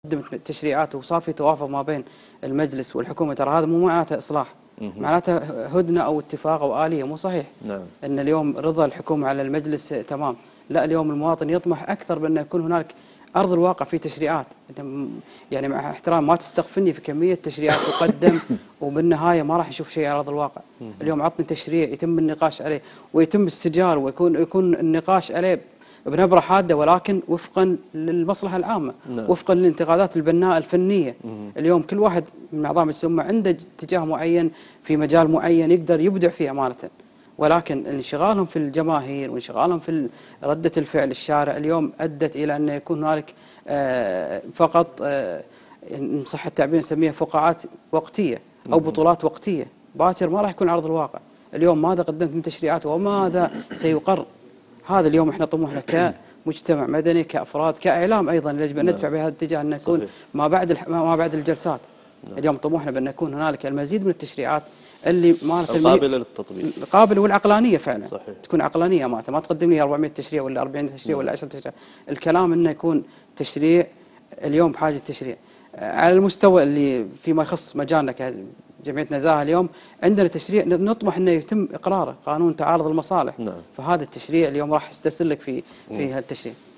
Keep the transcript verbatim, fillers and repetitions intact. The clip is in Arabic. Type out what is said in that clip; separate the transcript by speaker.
Speaker 1: قدمت تشريعات وصار في توافق ما بين المجلس والحكومه، ترى هذا مو معناته اصلاح، معناته هدنه او اتفاق او اليه، مو صحيح.
Speaker 2: نعم.
Speaker 1: ان اليوم رضا الحكومه على المجلس تمام، لا اليوم المواطن يطمح اكثر بان يكون هنالك ارض الواقع في تشريعات، يعني مع احترام ما تستغفلني في كميه تشريعات تقدم وبالنهايه ما راح نشوف شيء على ارض الواقع. اليوم عطني تشريع يتم النقاش عليه ويتم السجال ويكون يكون النقاش عليه بنبره حاده ولكن وفقا للمصلحه العامه،
Speaker 2: نعم.
Speaker 1: وفقا للانتقادات البناءه الفنيه. مم. اليوم كل واحد من اعضاء مجلس الامه عنده اتجاه معين في مجال معين يقدر يبدع فيه امانه، ولكن انشغالهم في الجماهير وانشغالهم في رده الفعل الشارع اليوم ادت الى ان يكون هنالك فقط ان صح التعبير نسميها فقاعات وقتيه او بطولات وقتيه، باكر ما راح يكون عرض الواقع. اليوم ماذا قدمت من تشريعات وماذا سيقر؟ هذا اليوم احنا طموحنا كمجتمع مدني، كافراد، كاعلام ايضا يجب ان ندفع بهذا الاتجاه ان نكون ما بعد ما بعد الجلسات. نعم. اليوم طموحنا بان يكون هنالك المزيد من التشريعات اللي مالت
Speaker 2: قابله للتطبيق،
Speaker 1: قابله والعقلانيه فعلا.
Speaker 2: صحيح. تكون
Speaker 1: عقلانيه مالته، ما تقدم لي أربعمئة تشريع ولا أربعين تشريع ولا عشرة تشريع، الكلام انه يكون تشريع اليوم بحاجه تشريع على المستوى اللي فيما يخص مجالنا كجمعيه نزاهه. اليوم عندنا تشريع نطمح انه يتم اقراره، قانون تعارض المصالح.
Speaker 2: نعم.
Speaker 1: فهذا التشريع اليوم راح يسترسل لك في في هالتشريع.